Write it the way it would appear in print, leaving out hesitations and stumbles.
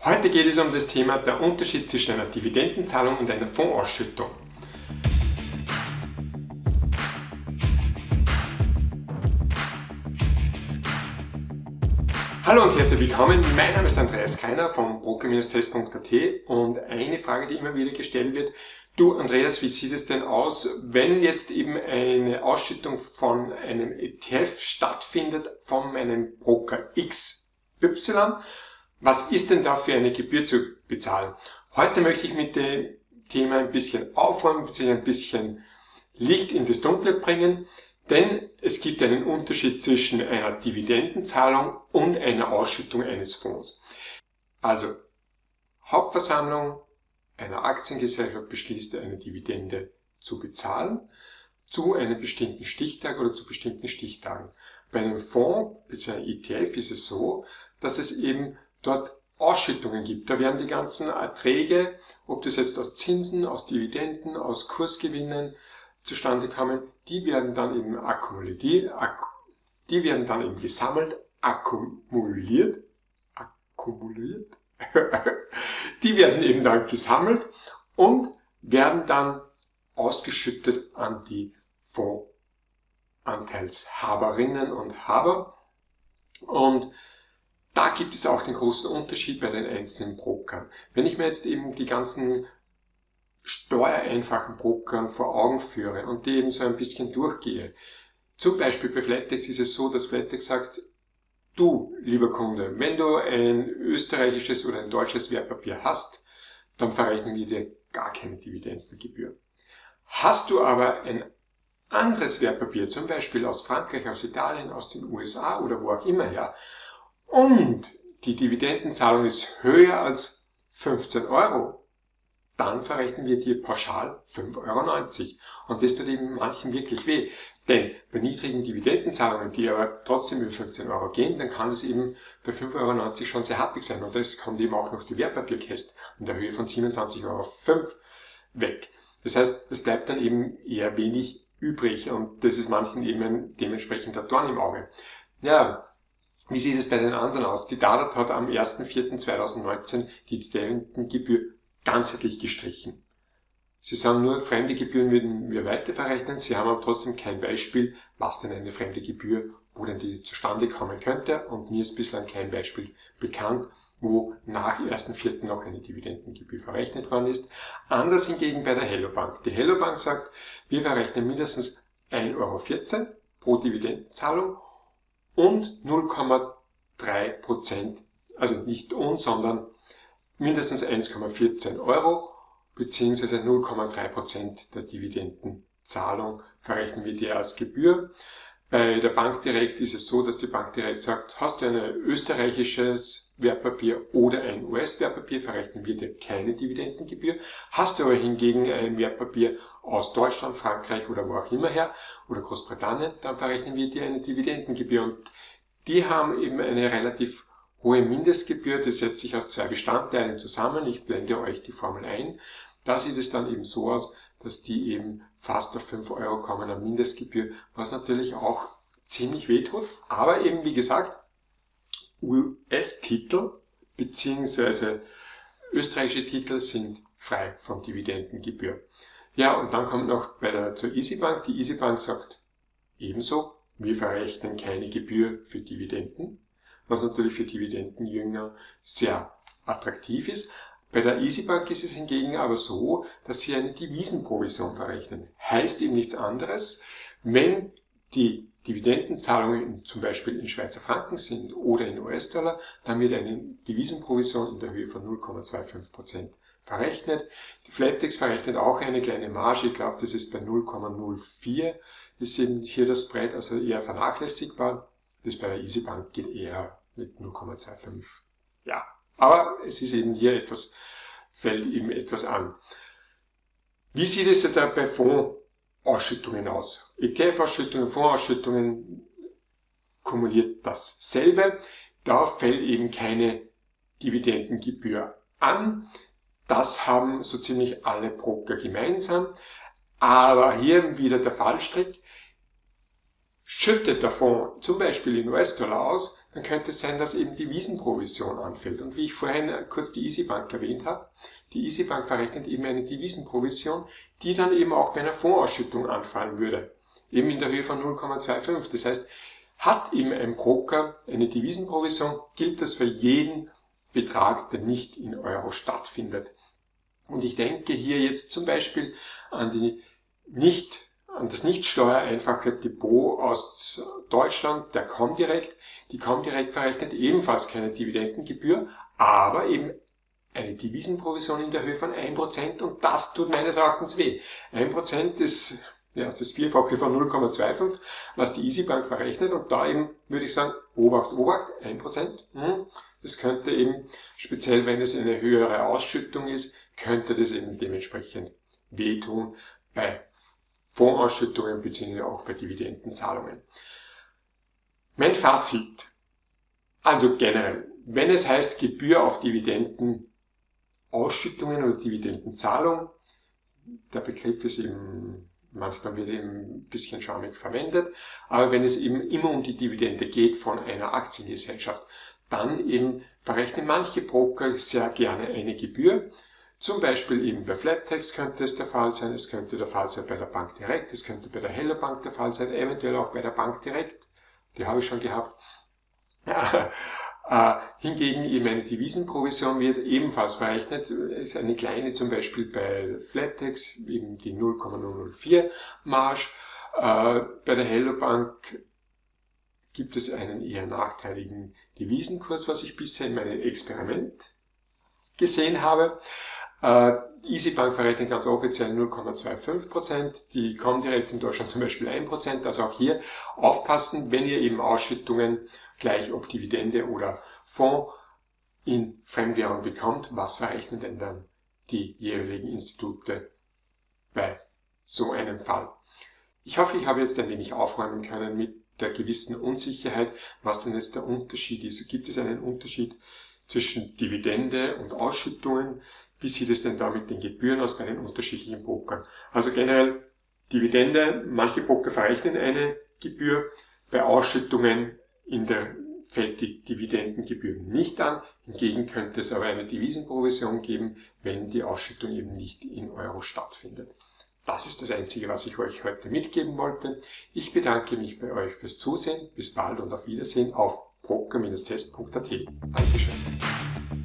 Heute geht es um das Thema der Unterschied zwischen einer Dividendenzahlung und einer Fondsausschüttung. Hallo und herzlich willkommen, mein Name ist Andreas Kreiner von broker-test.at und eine Frage, die immer wieder gestellt wird: Du Andreas, wie sieht es denn aus, wenn jetzt eben eine Ausschüttung von einem ETF stattfindet von einem Broker XY? Was ist denn da für eine Gebühr zu bezahlen? Heute möchte ich mit dem Thema ein bisschen aufräumen, bzw. ein bisschen Licht in das Dunkle bringen, denn es gibt einen Unterschied zwischen einer Dividendenzahlung und einer Ausschüttung eines Fonds. Also, Hauptversammlung einer Aktiengesellschaft beschließt, eine Dividende zu bezahlen zu einem bestimmten Stichtag oder zu bestimmten Stichtagen. Bei einem Fonds bzw. ETF ist es so, dass es eben dort Ausschüttungen gibt. Da werden die ganzen Erträge, ob das jetzt aus Zinsen, aus Dividenden, aus Kursgewinnen zustande kommen, die werden dann eben gesammelt, akkumuliert, die werden eben dann gesammelt und werden dann ausgeschüttet an die Fondsanteilshaberinnen und Haber. Und da gibt es auch den großen Unterschied bei den einzelnen Brokern. Wenn ich mir jetzt eben die ganzen steuereinfachen Brokern vor Augen führe und die eben so ein bisschen durchgehe, zum Beispiel bei Flatex ist es so, dass Flatex sagt: Du, lieber Kunde, wenn du ein österreichisches oder ein deutsches Wertpapier hast, dann verrechnen wir dir gar keine Dividendengebühr. Hast du aber ein anderes Wertpapier, zum Beispiel aus Frankreich, aus Italien, aus den USA oder wo auch immer her, und die Dividendenzahlung ist höher als 15 Euro, dann verrechnen wir dir pauschal 5,90 Euro. Und das tut eben manchen wirklich weh. Denn bei niedrigen Dividendenzahlungen, die aber trotzdem über 15 Euro gehen, dann kann es eben bei 5,90 Euro schon sehr happig sein. Und das kommt eben auch noch die Wertpapierkäste in der Höhe von 27,05 Euro weg. Das heißt, es bleibt dann eben eher wenig übrig und das ist manchen eben dementsprechend der Dorn im Auge. Ja, wie sieht es bei den anderen aus? Die Dadat hat am 1.4.2019 die Dividendengebühr ganzheitlich gestrichen. Sie sagen nur, fremde Gebühren würden wir weiter verrechnen. Sie haben aber trotzdem kein Beispiel, was denn eine fremde Gebühr, wo denn die zustande kommen könnte. Und mir ist bislang kein Beispiel bekannt, wo nach 1.4. noch eine Dividendengebühr verrechnet worden ist. Anders hingegen bei der Hello Bank. Die Hello Bank sagt, wir verrechnen mindestens 1,14 Euro pro Dividendenzahlung und 0,3%, also nicht uns, sondern mindestens 1,14 Euro bzw. 0,3% der Dividendenzahlung verrechnen wir dir als Gebühr. Bei der Bank Direkt ist es so, dass die Bank Direkt sagt, hast du ein österreichisches Wertpapier oder ein US-Wertpapier, verrechnen wir dir keine Dividendengebühr. Hast du aber hingegen ein Wertpapier aus Deutschland, Frankreich oder wo auch immer her oder Großbritannien, dann verrechnen wir dir eine Dividendengebühr. Und die haben eben eine relativ hohe Mindestgebühr, das setzt sich aus 2 Bestandteilen zusammen. Ich blende euch die Formel ein. Da sieht es dann eben so aus, dass die eben fast auf 5 Euro kommen an Mindestgebühr, was natürlich auch ziemlich weh tut. Aber eben wie gesagt, US-Titel bzw. österreichische Titel sind frei von Dividendengebühr. Ja, und dann kommt noch zur EasyBank. Die EasyBank sagt ebenso, wir verrechnen keine Gebühr für Dividenden, was natürlich für Dividendenjünger sehr attraktiv ist. Bei der EasyBank ist es hingegen aber so, dass sie eine Devisenprovision verrechnen. Heißt eben nichts anderes, wenn die Dividendenzahlungen zum Beispiel in Schweizer Franken sind oder in US-Dollar, dann wird eine Devisenprovision in der Höhe von 0,25% verrechnet. Die Flatex verrechnet auch eine kleine Marge, ich glaube, das ist bei 0,04, ist eben hier das Spread, also eher vernachlässigbar. Das bei der EasyBank geht eher mit 0,25. Ja, aber es ist eben hier fällt eben etwas an. Wie sieht es jetzt bei Fondsausschüttungen aus? ETF-Ausschüttungen, Fondsausschüttungen kumuliert dasselbe. Da fällt eben keine Dividendengebühr an. Das haben so ziemlich alle Broker gemeinsam. Aber hier wieder der Fallstrick. Schüttet der Fonds zum Beispiel in US-Dollar aus, dann könnte es sein, dass eben die Devisenprovision anfällt. Und wie ich vorhin kurz die EasyBank erwähnt habe, die EasyBank verrechnet eben eine Devisenprovision, die dann eben auch bei einer Fondsausschüttung anfallen würde. Eben in der Höhe von 0,25. Das heißt, hat eben ein Broker eine Devisenprovision, gilt das für jeden Betrag, der nicht in Euro stattfindet. Und ich denke hier jetzt zum Beispiel an das nicht steuereinfache Depot aus Deutschland, der Comdirect. Die Comdirect verrechnet ebenfalls keine Dividendengebühr, aber eben eine Devisenprovision in der Höhe von 1% und das tut meines Erachtens weh. 1% ist das Vierfache von 0,25, was die EasyBank verrechnet und da eben würde ich sagen, Obacht, 1%. Das könnte eben, speziell wenn es eine höhere Ausschüttung ist, könnte das eben dementsprechend wehtun bei Fondsausschüttungen bzw. auch bei Dividendenzahlungen. Mein Fazit. Also generell, wenn es heißt Gebühr auf Dividendenausschüttungen oder Dividendenzahlung, der Begriff ist eben, manchmal wird eben ein bisschen schwammig verwendet, aber wenn es eben immer um die Dividende geht von einer Aktiengesellschaft, dann eben verrechnen manche Broker sehr gerne eine Gebühr. Zum Beispiel eben bei Flatex könnte es der Fall sein, es könnte der Fall sein bei der Bank Direkt, es könnte bei der Hello Bank der Fall sein, eventuell auch bei der Bank Direkt, die habe ich schon gehabt. Hingegen eben eine Devisenprovision wird ebenfalls verrechnet, ist eine kleine zum Beispiel bei Flatex, eben die 0,004 Marge. Bei der Hello Bank gibt es einen eher nachteiligen Devisenkurs, was ich bisher in meinem Experiment gesehen habe. EasyBank verrechnet ganz offiziell 0,25%, die Comdirect in Deutschland zum Beispiel 1%, also auch hier aufpassen, wenn ihr eben Ausschüttungen, gleich ob Dividende oder Fonds, in Fremdwährung bekommt, was verrechnen denn dann die jeweiligen Institute bei so einem Fall. Ich hoffe, ich habe jetzt ein wenig aufräumen können mit der gewissen Unsicherheit, was denn jetzt der Unterschied ist. Gibt es einen Unterschied zwischen Dividende und Ausschüttungen? Wie sieht es denn da mit den Gebühren aus bei den unterschiedlichen Brokern? Also generell Dividende, manche Broker verrechnen eine Gebühr, bei Ausschüttungen fällt die Dividendengebühr nicht an. Hingegen könnte es aber eine Devisenprovision geben, wenn die Ausschüttung eben nicht in Euro stattfindet. Das ist das Einzige, was ich euch heute mitgeben wollte. Ich bedanke mich bei euch fürs Zusehen. Bis bald und auf Wiedersehen auf broker-test.at. Dankeschön.